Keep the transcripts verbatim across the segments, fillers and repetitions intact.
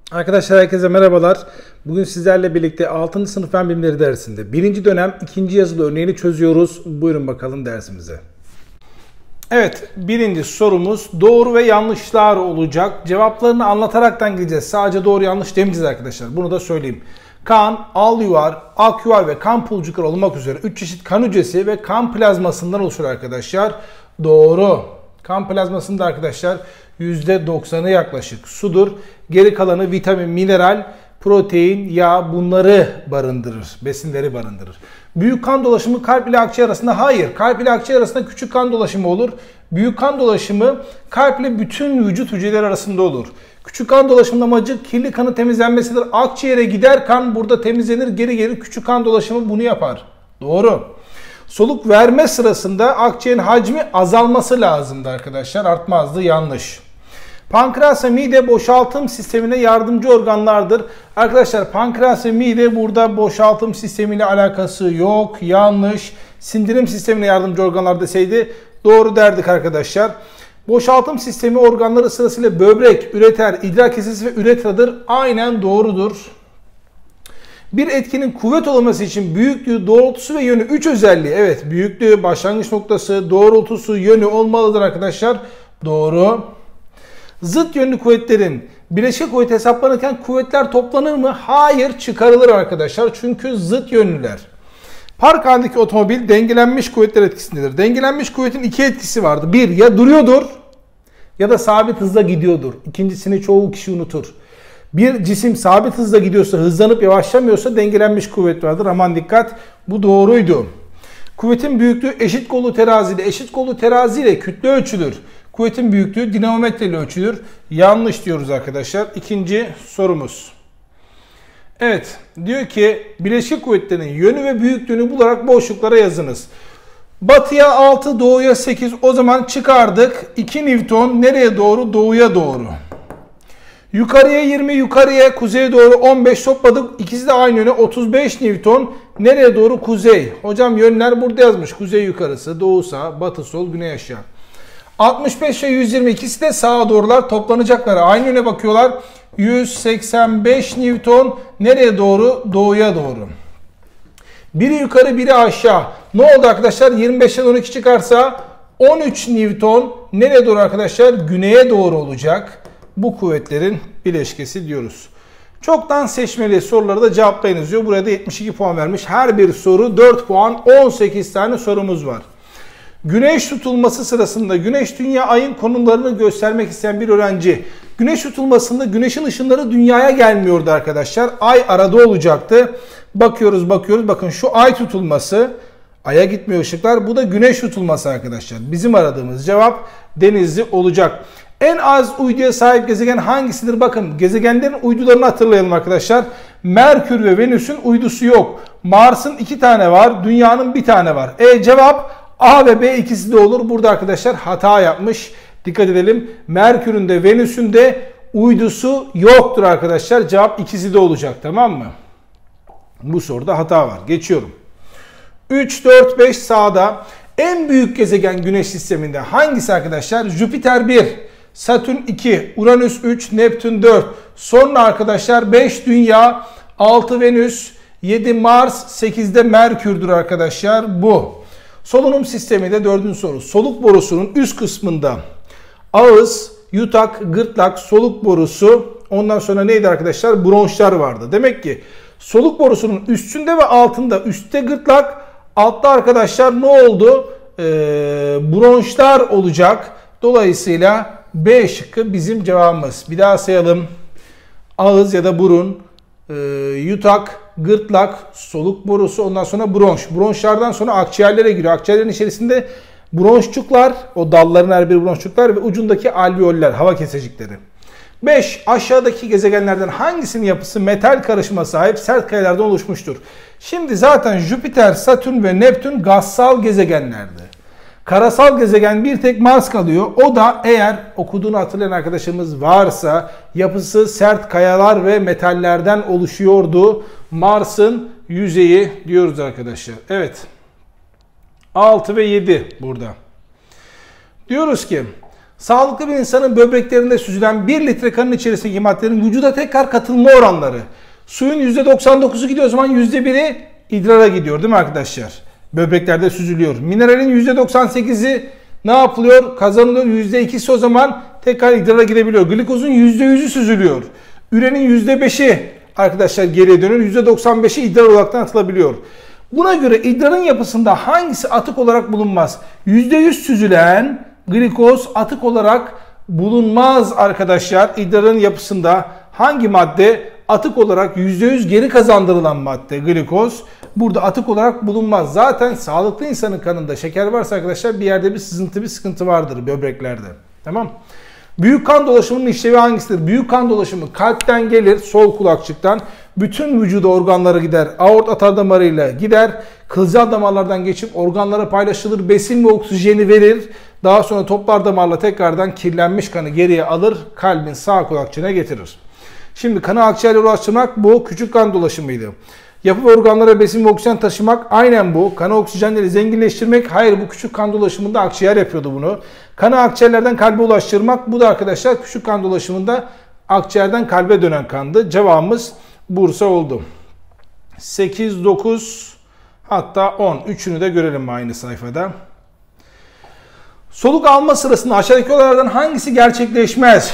Arkadaşlar herkese merhabalar. Bugün sizlerle birlikte altıncı sınıf fen bilimleri dersinde birinci dönem ikinci yazılı örneğini çözüyoruz. Buyurun bakalım dersimize. Evet, birinci sorumuz doğru ve yanlışlar olacak. Cevaplarını anlataraktan gideceğiz. Sadece doğru yanlış demeyeceğiz arkadaşlar. Bunu da söyleyeyim. Kan, alüvar, aküvar ve kan pulcukları olmak üzere üç çeşit kan hücresi ve kan plazmasından oluşur arkadaşlar. Doğru. Kan plazmasında arkadaşlar yüzde doksanı yaklaşık sudur. Geri kalanı vitamin, mineral, protein, yağ bunları barındırır. Besinleri barındırır. Büyük kan dolaşımı kalp ile akciğer arasında hayır. Kalp ile akciğer arasında küçük kan dolaşımı olur. Büyük kan dolaşımı kalp ile bütün vücut hücreleri arasında olur. Küçük kan dolaşımının amacı kirli kanın temizlenmesidir. Akciğere gider kan burada temizlenir. Geri geri küçük kan dolaşımı bunu yapar. Doğru. Soluk verme sırasında akciğerin hacmi azalması lazımdı arkadaşlar. Artmazdı. Yanlış. Pankreas ve mide boşaltım sistemine yardımcı organlardır. Arkadaşlar pankreas ve mide burada boşaltım sistemiyle alakası yok. Yanlış. Sindirim sistemine yardımcı organlar deseydi doğru derdik arkadaşlar. Boşaltım sistemi organları sırasıyla böbrek, üreter, idrar kesesi ve üretradır. Aynen doğrudur. Bir etkinin kuvvet olması için büyüklüğü, doğrultusu ve yönü üç özelliği. Evet, büyüklüğü, başlangıç noktası, doğrultusu, yönü olmalıdır arkadaşlar. Doğru. Zıt yönlü kuvvetlerin bileşik kuvvet hesaplanırken kuvvetler toplanır mı? Hayır, çıkarılır arkadaşlar. Çünkü zıt yönlüler. Park halindeki otomobil dengelenmiş kuvvetler etkisindedir. Dengelenmiş kuvvetin iki etkisi vardı. Bir, ya duruyordur ya da sabit hızla gidiyordur. İkincisini çoğu kişi unutur. Bir cisim sabit hızla gidiyorsa, hızlanıp yavaşlamıyorsa dengelenmiş kuvvet vardır. Aman dikkat, bu doğruydu. Kuvvetin büyüklüğü eşit kollu teraziyle, eşit kollu teraziyle kütle ölçülür. Kuvvetin büyüklüğü dinamometre ile ölçülür. Yanlış diyoruz arkadaşlar. İkinci sorumuz. Evet, diyor ki bileşik kuvvetlerin yönü ve büyüklüğünü bularak boşluklara yazınız. Batıya altı, doğuya sekiz. O zaman çıkardık. iki Newton nereye doğru? Doğuya doğru. Yukarıya yirmi, yukarıya kuzeye doğru on beş topladık. İkisi de aynı yöne otuz beş Newton. Nereye doğru? Kuzey. Hocam yönler burada yazmış. Kuzey yukarısı, doğu sağ, batı sol, güney aşağı. altmış beş ve yüz yirmi ikisi de sağa doğrular, toplanacaklar. Aynı yöne bakıyorlar. yüz seksen beş Newton nereye doğru? Doğuya doğru. Biri yukarı, biri aşağı. Ne oldu arkadaşlar? yirmi beşten on iki çıkarsa on üç Newton nereye doğru arkadaşlar? Güneye doğru olacak. Bu kuvvetlerin bileşkesi diyoruz. Çoktan seçmeli soruları da cevaplayınız diyor. Buraya da yetmiş iki puan vermiş. Her bir soru dört puan, on sekiz tane sorumuz var. Güneş tutulması sırasında Güneş, Dünya, Ay'ın konumlarını göstermek isteyen bir öğrenci. Güneş tutulmasında Güneş'in ışınları Dünya'ya gelmiyordu arkadaşlar. Ay arada olacaktı. Bakıyoruz bakıyoruz. Bakın şu Ay tutulması. Ay'a gitmiyor ışıklar. Bu da Güneş tutulması arkadaşlar. Bizim aradığımız cevap Denizli olacak. En az uyduya sahip gezegen hangisidir? Bakın gezegenlerin uydularını hatırlayalım arkadaşlar. Merkür ve Venüs'ün uydusu yok. Mars'ın iki tane var. Dünya'nın bir tane var. E cevap A ve B ikisi de olur. Burada arkadaşlar hata yapmış. Dikkat edelim. Merkür'ün de Venüs'ün de uydusu yoktur arkadaşlar. Cevap ikisi de olacak. Tamam mı? Bu soruda hata var. Geçiyorum. üç, dört, beş sağda. En büyük gezegen Güneş sisteminde hangisi arkadaşlar? Jüpiter bir, Satürn iki, Uranüs üç, Neptün dört. Sonra arkadaşlar beş Dünya, altı Venüs, yedi Mars, sekizde Merkür'dür arkadaşlar bu. Solunum sistemi de dördüncü soru. Soluk borusunun üst kısmında ağız, yutak, gırtlak, soluk borusu, ondan sonra neydi arkadaşlar? Bronşlar vardı. Demek ki soluk borusunun üstünde ve altında, üstte gırtlak, altta arkadaşlar ne oldu? Ee, bronşlar olacak. Dolayısıyla B şıkkı bizim cevabımız. Bir daha sayalım. Ağız ya da burun, e, yutak, gırtlak, soluk borusu, ondan sonra bronş. Bronşlardan sonra akciğerlere giriyor. Akciğerlerin içerisinde bronşçuklar, o dalların her biri bronşçuklar ve ucundaki alveoller, hava kesecikleri. beş. Aşağıdaki gezegenlerden hangisinin yapısı metal karışıma sahip sert kayalardan oluşmuştur? Şimdi zaten Jüpiter, Satürn ve Neptün gazsal gezegenlerdi. Karasal gezegen bir tek Mars kalıyor. O da eğer okuduğunu hatırlayan arkadaşımız varsa yapısı sert kayalar ve metallerden oluşuyordu. Mars'ın yüzeyi diyoruz arkadaşlar. Evet. altı ve yedi burada. Diyoruz ki Sağlıklı bir insanın böbreklerinde süzülen bir litre kanın içerisindeki maddelerin vücuda tekrar katılma oranları. Suyun yüzde doksan dokuzu gidiyor, o zaman yüzde biri idrara gidiyor değil mi arkadaşlar? Böbreklerde süzülüyor. Mineralin yüzde doksan sekizi ne yapılıyor? Kazanılıyor. yüzde ikisi o zaman tekrar idrara gidebiliyor. Glikozun yüzde yüzü süzülüyor. Ürenin yüzde beşi arkadaşlar geriye dönüyor. yüzde doksan beşi idrar olarak atılabiliyor. Buna göre idrarın yapısında hangisi atık olarak bulunmaz? yüzde yüz süzülen glikoz atık olarak bulunmaz arkadaşlar. İdrarın yapısında hangi madde atık olarak yüzde yüz geri kazandırılan madde glikoz burada atık olarak bulunmaz. Zaten sağlıklı insanın kanında şeker varsa arkadaşlar bir yerde bir sızıntı, bir sıkıntı vardır böbreklerde. Tamam. Büyük kan dolaşımının işlevi hangisidir? Büyük kan dolaşımı kalpten gelir, sol kulakçıktan. Bütün vücuda organlara gider. Aort atar damarıyla gider. Kılcal damarlardan geçip organlara paylaşılır. Besin ve oksijeni verir. Daha sonra toplar damarla tekrardan kirlenmiş kanı geriye alır. Kalbin sağ kulakçığına getirir. Şimdi kanı akciğerlere ulaştırmak bu küçük kan dolaşımıydı. Yapı ve organlara besin ve oksijen taşımak aynen bu. Kanı oksijenleri zenginleştirmek, hayır bu küçük kan dolaşımında akciğer yapıyordu bunu. Kanı akciğerlerden kalbe ulaştırmak, bu da arkadaşlar küçük kan dolaşımında akciğerden kalbe dönen kandı. Cevabımız Bursa oldu. sekiz, dokuz hatta on. Üçünü de görelim aynı sayfada. Soluk alma sırasında aşağıdaki olaylardan hangisi gerçekleşmez?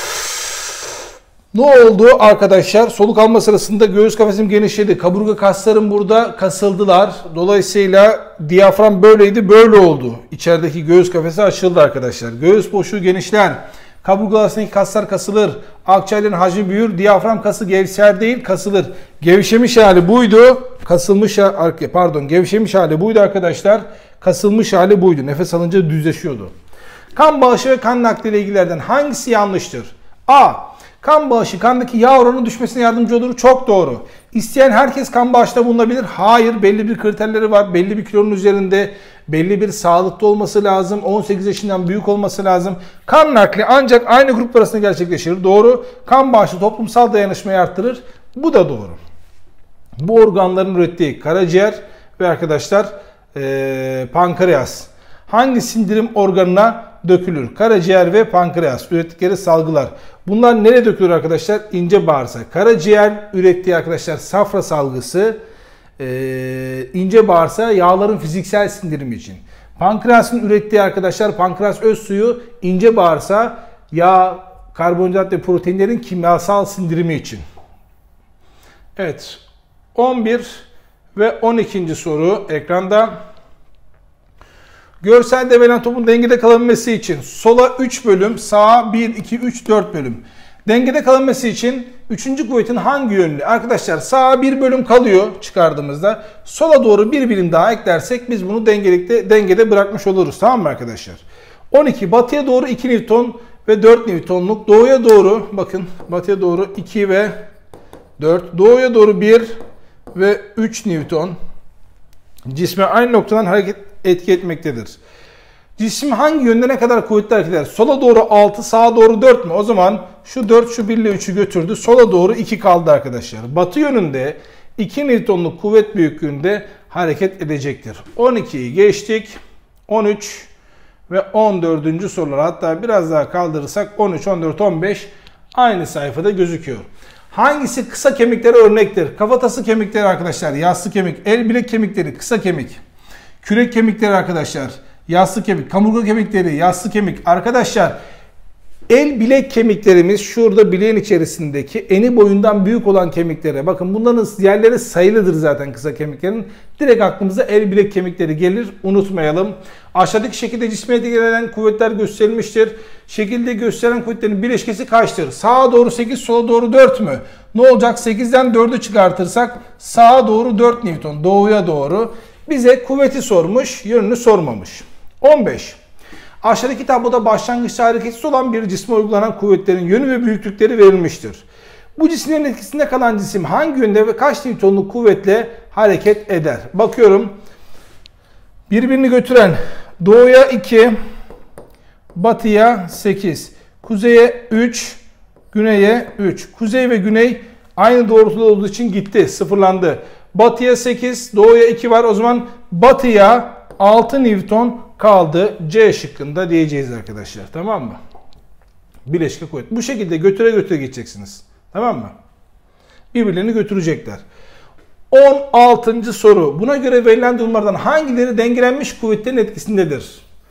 Ne oldu arkadaşlar? Soluk alma sırasında göğüs kafesim genişledi. Kaburga kaslarım burada kasıldılar. Dolayısıyla diyafram böyleydi, böyle oldu. İçerideki göğüs kafesi açıldı arkadaşlar. Göğüs boşluğu genişler. Kaburga arasındaki kaslar kasılır. Akciğerlerin hacmi büyür. Diyafram kası gevşer değil, kasılır. Gevşemiş hali buydu. Kasılmış pardon, gevşemiş hali buydu arkadaşlar. Kasılmış hali buydu. Nefes alınca düzleşiyordu. Kan bağışı ve kan nakli ile ilgilerden hangisi yanlıştır? A. Kan bağışı kandaki yağ oranının düşmesine yardımcı olur. Çok doğru. İsteyen herkes kan bağışta bulunabilir. Hayır, belli bir kriterleri var. Belli bir kilonun üzerinde, belli bir sağlıklı olması lazım. on sekiz yaşından büyük olması lazım. Kan nakli ancak aynı grup arasında gerçekleşir. Doğru. Kan bağışı toplumsal dayanışmayı arttırır. Bu da doğru. Bu organların ürettiği karaciğer ve arkadaşlar ee, pankreas. Hangi sindirim organına dökülür? Karaciğer ve pankreas ürettikleri salgılar. Bunlar nereye dökülür arkadaşlar? İnce bağırsak. Karaciğer ürettiği arkadaşlar safra salgısı, e, ince bağırsağı yağların fiziksel sindirimi için. Pankreasın ürettiği arkadaşlar pankreas öz suyu, ince bağırsağı yağ, karbonhidrat ve proteinlerin kimyasal sindirimi için. Evet. on bir ve on ikinci soru ekranda. Görselde verilen topun dengede kalabilmesi için sola üç bölüm, sağa bir, iki, üç, dört bölüm. Dengede kalabilmesi için üçüncü kuvvetin hangi yönlü? Arkadaşlar sağa bir bölüm kalıyor çıkardığımızda. Sola doğru bir birim daha eklersek biz bunu dengelikte, dengede bırakmış oluruz. Tamam mı arkadaşlar? on iki batıya doğru iki Newton ve dört Newton'luk. Doğuya doğru bakın batıya doğru iki ve dört. Doğuya doğru bir ve üç Newton. Cisme aynı noktadan hareket etki etmektedir. Cisim hangi yönde ne kadar kuvvetli hareket eder? Sola doğru altı, sağa doğru dört mü? O zaman şu dört, şu bir ile üçü götürdü. Sola doğru iki kaldı arkadaşlar. Batı yönünde iki Newton'luk kuvvet büyüklüğünde hareket edecektir. on ikiyi geçtik. on üç ve on dördüncü sorular. Hatta biraz daha kaldırırsak on üç, on dört, on beş aynı sayfada gözüküyor. Hangisi kısa kemiklere örnektir? Kafatası kemikleri arkadaşlar, yassı kemik. El bilek kemikleri, kısa kemik. Kürek kemikleri arkadaşlar, yassı kemik. Kaburga kemikleri, yassı kemik. Arkadaşlar el bilek kemiklerimiz şurada bileğin içerisindeki eni boyundan büyük olan kemiklere. Bakın bunların yerleri sayılıdır zaten kısa kemiklerin. Direkt aklımıza el bilek kemikleri gelir. Unutmayalım. Aşağıdaki şekilde cisme etkilenen kuvvetler gösterilmiştir. Şekilde gösteren kuvvetlerin bileşkesi kaçtır? Sağa doğru sekiz, sola doğru dört mü? Ne olacak? sekizden dördü çıkartırsak sağa doğru dört Newton, doğuya doğru. Bize kuvveti sormuş, yönünü sormamış. on beş. Aşağıdaki tabloda başlangıçta hareketsiz olan bir cisme uygulanan kuvvetlerin yönü ve büyüklükleri verilmiştir. Bu cisimlerin etkisinde kalan cisim hangi yönde ve kaç Newton'luk kuvvetle hareket eder? Bakıyorum. Birbirini götüren doğuya iki, batıya sekiz, kuzeye üç, güneye üç. Kuzey ve güney aynı doğrultuda olduğu için gitti, sıfırlandı. Batıya sekiz, doğuya iki var. O zaman batıya altı Newton, kaldı C şıkkında diyeceğiz arkadaşlar. Tamam mı? Bileşke kuvvet. Bu şekilde götüre götüre gideceksiniz. Tamam mı? Birbirlerini götürecekler. on altıncı soru. Buna göre verilen durumlardan hangileri dengelenmiş kuvvetlerin etkisindedir?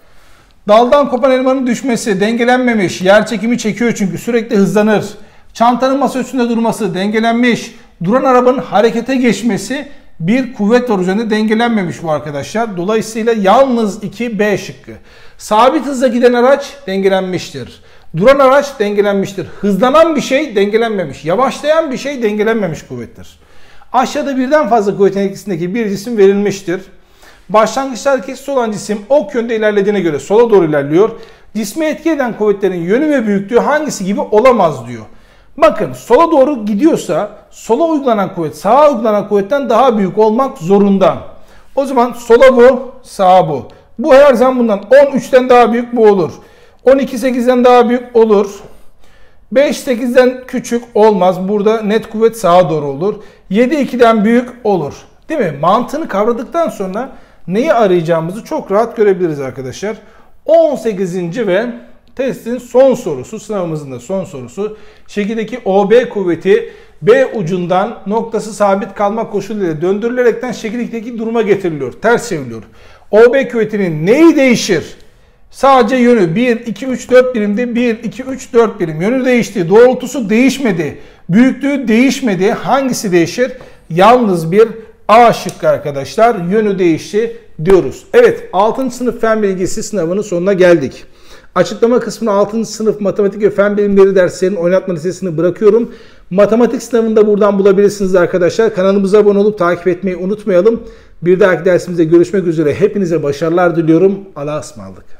Daldan kopan elmanın düşmesi dengelenmemiş. Yer çekimi çekiyor çünkü sürekli hızlanır. Çantanın masa üstünde durması dengelenmiş. Duran arabanın harekete geçmesi bir kuvvet var üzerinde, dengelenmemiş bu arkadaşlar. Dolayısıyla yalnız iki B şıkkı. Sabit hızla giden araç dengelenmiştir. Duran araç dengelenmiştir. Hızlanan bir şey dengelenmemiş. Yavaşlayan bir şey dengelenmemiş kuvvettir. Aşağıda birden fazla kuvvetin etkisindeki bir cisim verilmiştir. Başlangıçta hareketsiz olan cisim ok yönde ilerlediğine göre sola doğru ilerliyor. Cisme etki eden kuvvetlerin yönü ve büyüklüğü hangisi gibi olamaz diyor. Bakın, sola doğru gidiyorsa sola uygulanan kuvvet sağa uygulanan kuvvetten daha büyük olmak zorunda. O zaman sola bu, sağa bu. Bu her zaman bundan on üçten daha büyük bu olur. on iki sekizden daha büyük olur. beş sekizden küçük olmaz. Burada net kuvvet sağa doğru olur. yedi ikiden büyük olur. Değil mi? Mantığını kavradıktan sonra neyi arayacağımızı çok rahat görebiliriz arkadaşlar. on sekizinci ve testin son sorusu, sınavımızın da son sorusu. Şekildeki O B kuvveti B ucundan noktası sabit kalma koşuluyla döndürülerekten şekildeki duruma getiriliyor. Ters çevriliyor. O B kuvvetinin neyi değişir? Sadece yönü bir, iki, üç, dört birimde bir, iki, üç, dört birim. Yönü değişti. Doğrultusu değişmedi. Büyüklüğü değişmedi. Hangisi değişir? Yalnız bir A şıkkı arkadaşlar. Yönü değişti diyoruz. Evet, altıncı sınıf fen bilgisi sınavının sonuna geldik. Açıklama kısmına altıncı sınıf matematik ve fen bilimleri derslerinin oynatma listesini bırakıyorum. Matematik sınavını da buradan bulabilirsiniz arkadaşlar. Kanalımıza abone olup takip etmeyi unutmayalım. Bir dahaki dersimizde görüşmek üzere. Hepinize başarılar diliyorum. Allah'a ısmarladık.